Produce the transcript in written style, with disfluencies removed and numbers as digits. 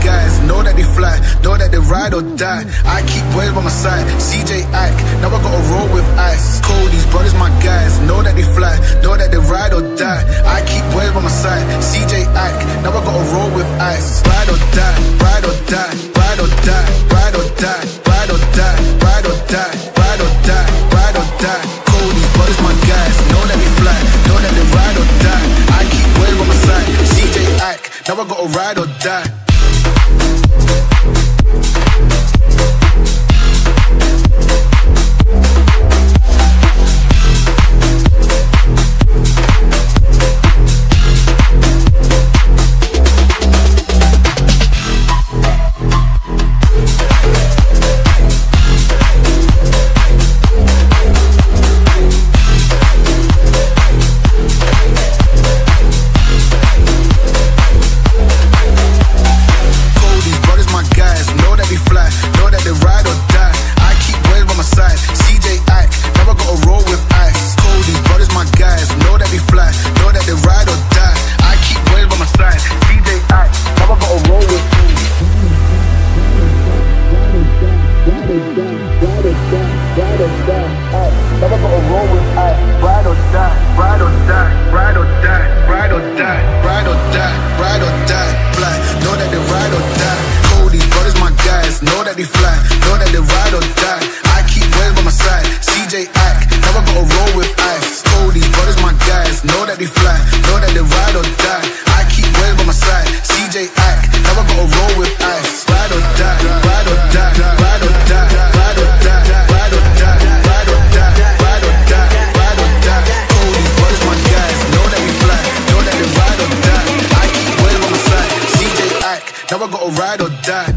guys, know that they fly, know that they ride or die. I keep boys by my side, CJ Ike, now I gotta roll with ice. Cody's brothers, my guys, know that they fly, know that they ride or die. I keep boys by my side, CJ Ike, now I gotta roll with ice. Ride or die, ride or die, ride or die, ride or die, ride or die, ride or die, ride or die, ride or die. Cody's brothers, my guys, know that they fly, know that they ride or die. I keep boys by my side, CJ Ike, now I gotta ride or die. Now I gotta ride or die.